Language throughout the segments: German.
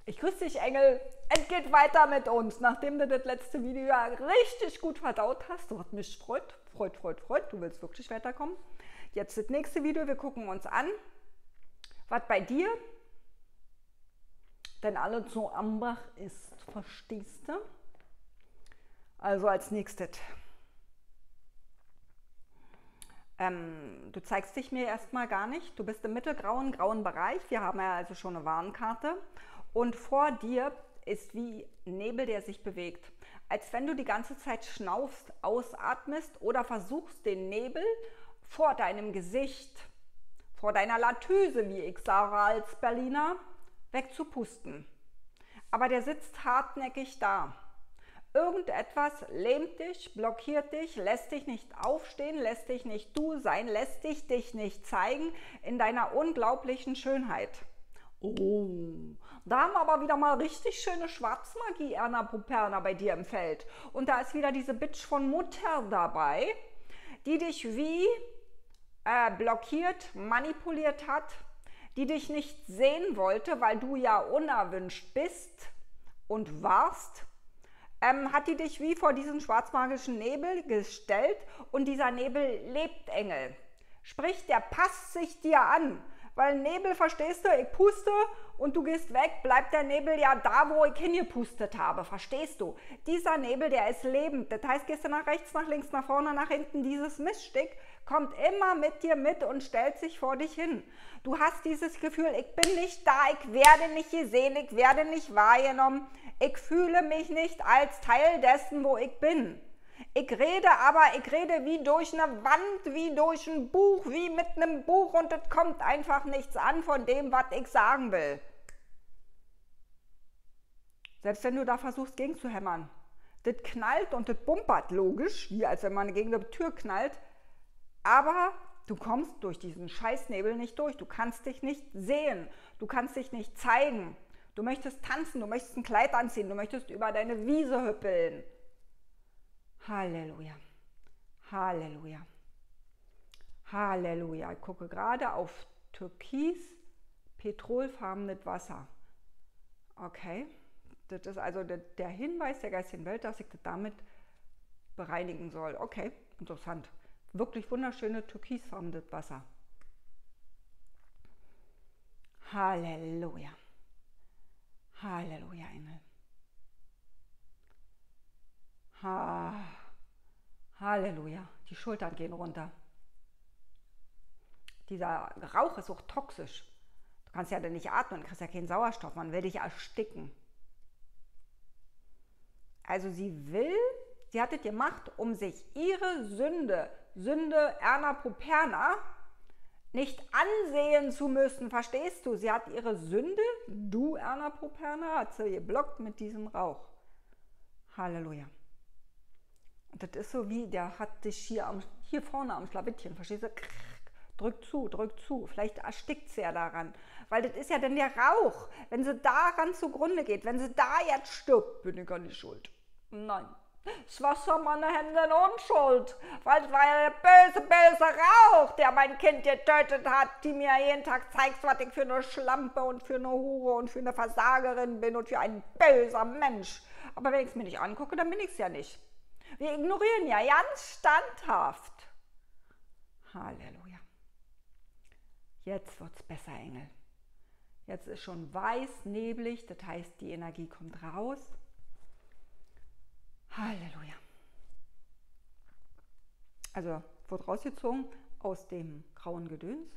Ich grüße dich, Engel. Es geht weiter mit uns. Nachdem du das letzte Video ja richtig gut verdaut hast, du hast mich freut. Du willst wirklich weiterkommen. Jetzt das nächste Video, wir gucken uns an, was bei dir denn alles so am Bach ist. Verstehst du? Also als nächstes. Du zeigst dich mir erstmal gar nicht. Du bist im mittelgrauen, grauen Bereich. Wir haben ja also schon eine Warnkarte. Und vor dir ist wie Nebel, der sich bewegt. Als wenn du die ganze Zeit schnaufst, ausatmest oder versuchst, den Nebel vor deinem Gesicht, vor deiner Latüse, wie ich sage als Berliner, wegzupusten. Aber der sitzt hartnäckig da. Irgendetwas lähmt dich, blockiert dich, lässt dich nicht aufstehen, lässt dich nicht du sein, lässt dich nicht zeigen in deiner unglaublichen Schönheit. Oh, da haben wir aber wieder mal richtig schöne Schwarzmagie, Erna Poperna, bei dir im Feld. Und da ist wieder diese Bitch von Mutter dabei, die dich wie blockiert, manipuliert hat, die dich nicht sehen wollte, weil du ja unerwünscht bist und warst. Hat die dich wie vor diesen schwarzmagischen Nebel gestellt und dieser Nebel lebt, Engel. Sprich, der passt sich dir an, weil Nebel, verstehst du, ich puste und du gehst weg, bleibt der Nebel ja da, wo ich hingepustet habe, verstehst du? Dieser Nebel, der ist lebend, das heißt, gehst du nach rechts, nach links, nach vorne, nach hinten, dieses Miststück kommt immer mit dir mit und stellt sich vor dich hin. Du hast dieses Gefühl, ich bin nicht da, ich werde nicht gesehen, ich werde nicht wahrgenommen, ich fühle mich nicht als Teil dessen, wo ich bin. Ich rede wie durch eine Wand, wie durch ein Buch, wie mit einem Buch und es kommt einfach nichts an von dem, was ich sagen will. Selbst wenn du da versuchst, gegen zu hämmern. Das knallt und das bumpert, logisch, wie als wenn man gegen eine Tür knallt. Aber du kommst durch diesen Scheißnebel nicht durch. Du kannst dich nicht sehen. Du kannst dich nicht zeigen. Du möchtest tanzen, du möchtest ein Kleid anziehen, du möchtest über deine Wiese hüppeln. Halleluja. Halleluja. Halleluja. Ich gucke gerade auf türkis, petrolfarbenes Wasser. Okay. Das ist also der Hinweis der geistigen Welt, dass ich das damit bereinigen soll. Okay, interessant. Wirklich wunderschöne türkisfarbenes Wasser. Halleluja. Halleluja, Engel. Halleluja. Die Schultern gehen runter. Dieser Rauch ist auch toxisch. Du kannst ja dann nicht atmen, du kriegst ja keinen Sauerstoff, man will dich ersticken. Also sie hat es gemacht, um sich ihre Sünde Erna Poperna, nicht ansehen zu müssen, verstehst du? Sie hat ihre Sünde, du Erna Poperna, hat sie geblockt mit diesem Rauch. Halleluja. Und das ist so wie, der hat dich hier vorne am Schlawittchen, verstehst du? Drück zu. Vielleicht erstickt sie ja daran. Weil das ist ja dann der Rauch. Wenn sie daran zugrunde geht, wenn sie da jetzt stirbt, bin ich gar nicht schuld. Nein. Das Wasser meine Hände in Unschuld. Weil es war ja der böse Rauch, der mein Kind getötet hat, die mir jeden Tag zeigt, was ich für eine Schlampe und für eine Hure und für eine Versagerin bin und für ein böser Mensch. Aber wenn ich es mir nicht angucke, dann bin ich es ja nicht. Wir ignorieren ja ganz standhaft. Halleluja. Jetzt wird es besser, Engel. Jetzt ist schon weiß, neblig, das heißt, die Energie kommt raus. Halleluja. Also wird rausgezogen aus dem grauen Gedöns.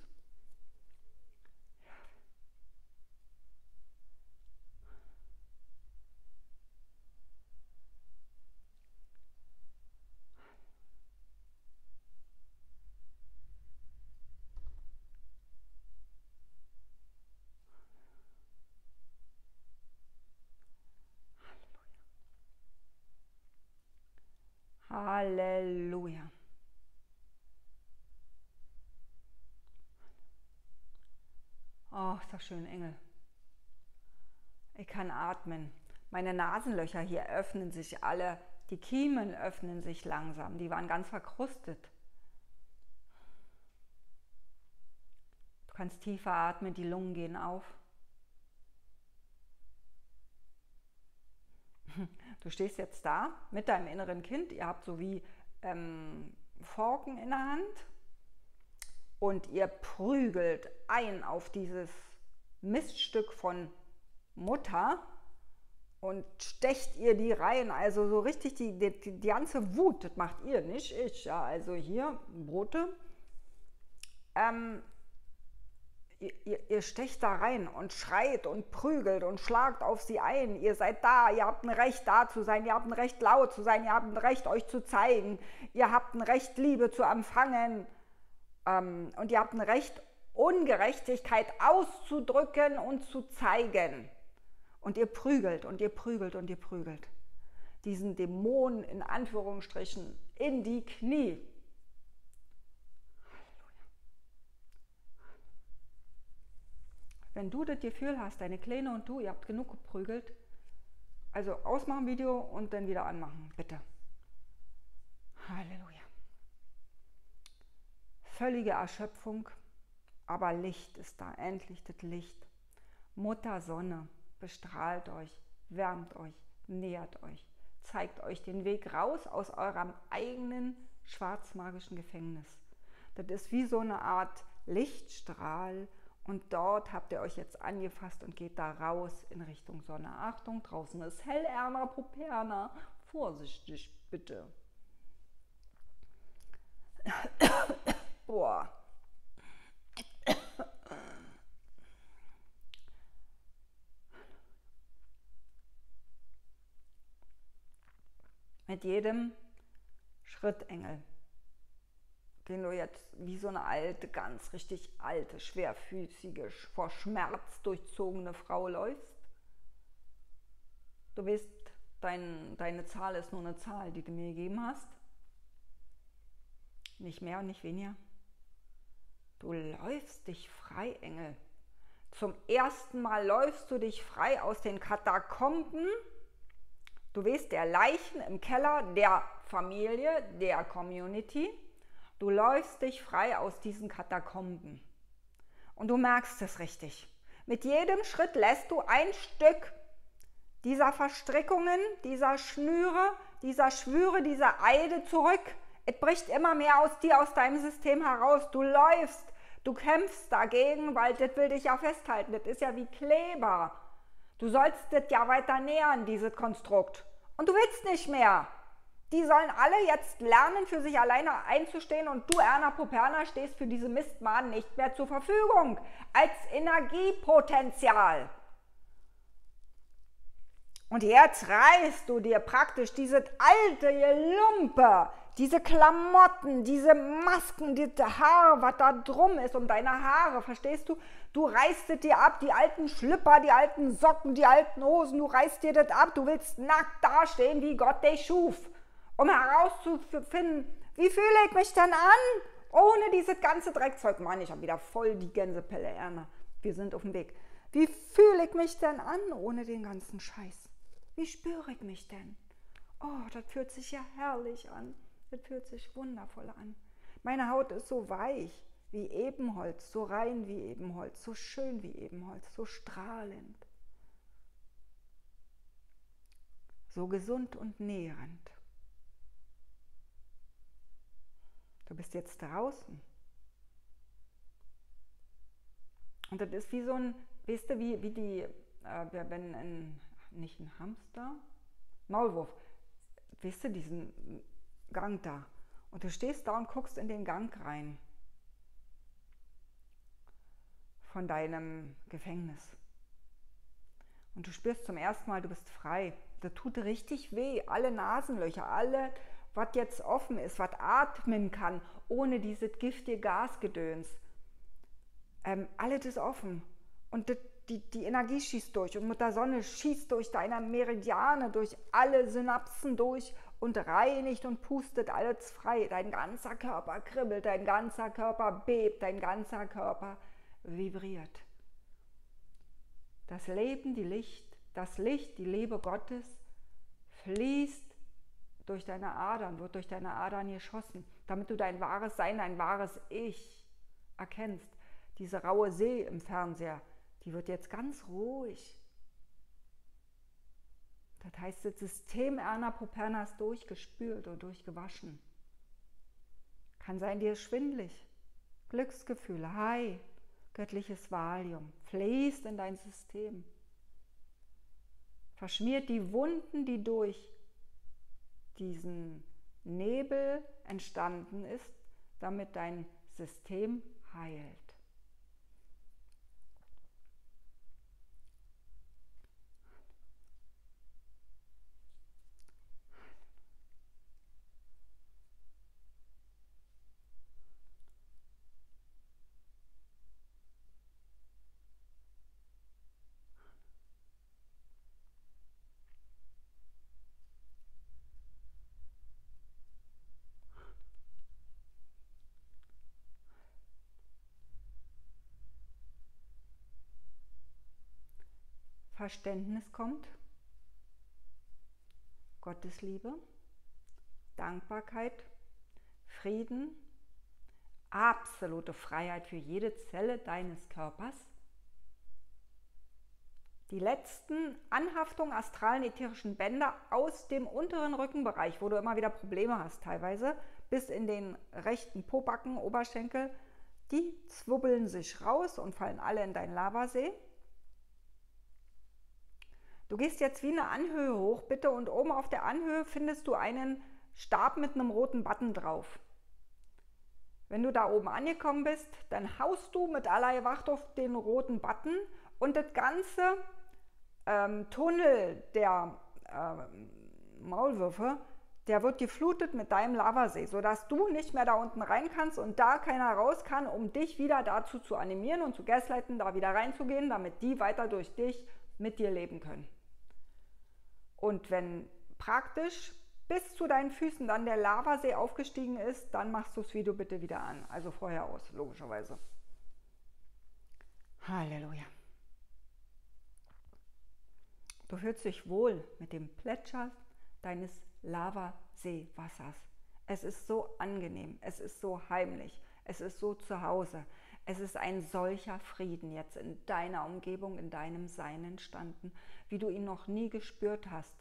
Halleluja. Oh, ist das schön, Engel. Ich kann atmen. Meine Nasenlöcher hier öffnen sich alle. Die Kiemen öffnen sich langsam. Die waren ganz verkrustet. Du kannst tiefer atmen, die Lungen gehen auf. Du stehst jetzt da mit deinem inneren Kind, ihr habt so wie Forken in der Hand und ihr prügelt ein auf dieses Miststück von Mutter und stecht ihr die rein, also so richtig die ganze Wut, das macht ihr, nicht ich, ja, also hier, Brote, ihr stecht da rein und schreit und prügelt und schlagt auf sie ein. Ihr seid da, ihr habt ein Recht da zu sein, ihr habt ein Recht laut zu sein, ihr habt ein Recht euch zu zeigen, ihr habt ein Recht Liebe zu empfangen und ihr habt ein Recht Ungerechtigkeit auszudrücken und zu zeigen. Und ihr prügelt und ihr prügelt und ihr prügelt diesen Dämon in Anführungsstrichen in die Knie. Wenn du das Gefühl hast, deine Kleine und du, ihr habt genug geprügelt, also ausmachen Video und dann wieder anmachen, bitte. Halleluja. Völlige Erschöpfung, aber Licht ist da, endlich das Licht. Mutter Sonne bestrahlt euch, wärmt euch, nährt euch, zeigt euch den Weg raus aus eurem eigenen schwarzmagischen Gefängnis. Das ist wie so eine Art Lichtstrahl. Und dort habt ihr euch jetzt angefasst und geht da raus in Richtung Sonne. Achtung, draußen ist hell, Erna Properna. Vorsichtig, bitte. Boah. Mit jedem Schritt, Engel, den du jetzt wie so eine alte, ganz richtig alte, schwerfüßige, vor Schmerz durchzogene Frau läufst. Du weißt, deine Zahl ist nur eine Zahl, die du mir gegeben hast. Nicht mehr und nicht weniger. Du läufst dich frei, Engel. Zum ersten Mal läufst du dich frei aus den Katakomben. Du weißt, der Leichen im Keller der Familie, der Community. Du läufst dich frei aus diesen Katakomben und du merkst es richtig. Mit jedem Schritt lässt du ein Stück dieser Verstrickungen, dieser Schnüre, dieser Schwüre, dieser Eide zurück. Es bricht immer mehr aus dir, aus deinem System heraus. Du läufst, du kämpfst dagegen, weil das will dich ja festhalten. Das ist ja wie Kleber. Du sollst das ja weiter nähern, dieses Konstrukt. Und du willst nicht mehr. Die sollen alle jetzt lernen, für sich alleine einzustehen und du, Erna Properna, stehst für diese Mistmaden nicht mehr zur Verfügung als Energiepotenzial. Und jetzt reißt du dir praktisch dieses alte Gelumpe, diese Klamotten, diese Masken, das Haar, was da drum ist um deine Haare, verstehst du? Du reißt es dir ab, die alten Schlüpper, die alten Socken, die alten Hosen, du reißt dir das ab, du willst nackt dastehen, wie Gott dich schuf. Um herauszufinden, wie fühle ich mich denn an, ohne dieses ganze Dreckzeug. Mann, ich habe wieder voll die Gänsepelle, Erna. Wir sind auf dem Weg. Wie fühle ich mich denn an, ohne den ganzen Scheiß? Wie spüre ich mich denn? Oh, das fühlt sich ja herrlich an. Das fühlt sich wundervoll an. Meine Haut ist so weich wie Ebenholz, so rein wie Ebenholz, so schön wie Ebenholz, so strahlend. So gesund und nährend. Du bist jetzt draußen. Und das ist wie so ein, weißt du, wie die, wenn nicht ein Hamster, Maulwurf, weißt du, diesen Gang da. Und du stehst da und guckst in den Gang rein. Von deinem Gefängnis. Und du spürst zum ersten Mal, du bist frei. Das tut richtig weh. Alle Nasenlöcher, alle, was jetzt offen ist, was atmen kann, ohne dieses giftige Gasgedöns. Alles ist offen. Und die Energie schießt durch. Und Mutter Sonne schießt durch deine Meridiane, durch alle Synapsen durch und reinigt und pustet alles frei. Dein ganzer Körper kribbelt, dein ganzer Körper bebt, dein ganzer Körper vibriert. Das Leben, das Licht, die Liebe Gottes fließt durch deine Adern, wird durch deine Adern geschossen, damit du dein wahres Sein, dein wahres Ich erkennst. Diese raue See im Fernseher, die wird jetzt ganz ruhig. Das heißt, das System Erna Properna ist durchgespült und durchgewaschen. Kann sein, dir ist schwindelig. Glücksgefühle, High, göttliches Valium, fließt in dein System. Verschmiert die Wunden, die durch diesen Nebel entstanden ist, damit dein System heilt. Verständnis kommt, Gottesliebe, Dankbarkeit, Frieden, absolute Freiheit für jede Zelle deines Körpers. Die letzten Anhaftungen astralen ätherischen Bänder aus dem unteren Rückenbereich, wo du immer wieder Probleme hast teilweise, bis in den rechten Pobacken, Oberschenkel, die zwibbeln sich raus und fallen alle in deinen Lavasee. Du gehst jetzt wie eine Anhöhe hoch, bitte, und oben auf der Anhöhe findest du einen Stab mit einem roten Button drauf. Wenn du da oben angekommen bist, dann haust du mit aller Gewalt auf den roten Button und das ganze Tunnel der Maulwürfe, der wird geflutet mit deinem Lavasee, sodass du nicht mehr da unten rein kannst und da keiner raus kann, um dich wieder dazu zu animieren und zu gaslighten, da wieder reinzugehen, damit die weiter durch dich mit dir leben können. Und wenn praktisch bis zu deinen Füßen dann der Lavasee aufgestiegen ist, dann machst du das Video bitte wieder an. Also vorher aus, logischerweise. Halleluja. Du fühlst dich wohl mit dem Plätschern deines Lavaseewassers. Es ist so angenehm, es ist so heimlich, es ist so zu Hause. Es ist ein solcher Frieden jetzt in deiner Umgebung, in deinem Sein entstanden, wie du ihn noch nie gespürt hast.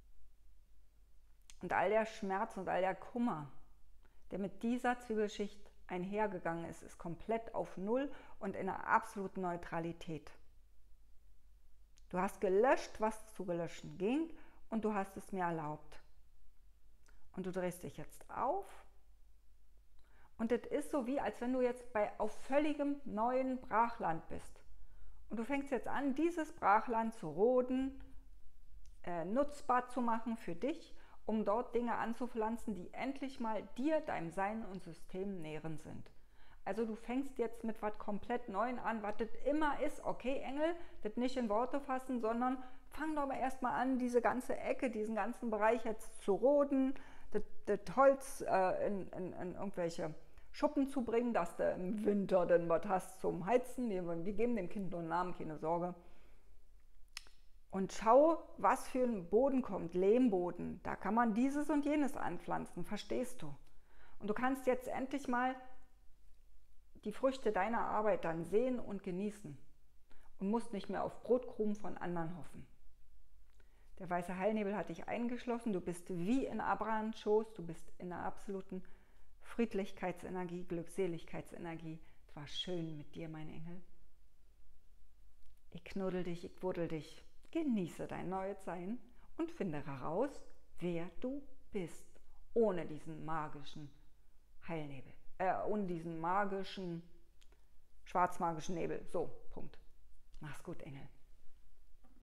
Und all der Schmerz und all der Kummer, der mit dieser Zwiebelschicht einhergegangen ist, ist komplett auf Null und in einer absoluten Neutralität. Du hast gelöscht, was zu gelöschen ging, und du hast es mir erlaubt. Und du drehst dich jetzt auf. Und es ist so, wie als wenn du jetzt auf völligem neuen Brachland bist. Und du fängst jetzt an, dieses Brachland zu roden, nutzbar zu machen für dich, um dort Dinge anzupflanzen, die endlich mal dir, deinem Sein und System nähren sind. Also du fängst jetzt mit was komplett Neuem an, was das immer ist. Okay, Engel, das nicht in Worte fassen, sondern fang doch mal erstmal an, diese ganze Ecke, diesen ganzen Bereich jetzt zu roden, das Holz in irgendwelche Schuppen zu bringen, dass du im Winter dann was hast zum Heizen. Wir geben dem Kind nur einen Namen, keine Sorge. Und schau, was für ein Boden kommt, Lehmboden. Da kann man dieses und jenes anpflanzen, verstehst du? Und du kannst jetzt endlich mal die Früchte deiner Arbeit dann sehen und genießen und musst nicht mehr auf Brotkrumen von anderen hoffen. Der weiße Heilnebel hat dich eingeschlossen, du bist wie in Abrahams Schoß, du bist in einer absoluten Friedlichkeitsenergie, Glückseligkeitsenergie. Es war schön mit dir, mein Engel. Ich knuddel dich, ich wuddel dich. Genieße dein neues Sein und finde heraus, wer du bist, ohne diesen magischen Heilnebel, ohne diesen magischen, schwarzmagischen Nebel. So, Punkt. Mach's gut, Engel.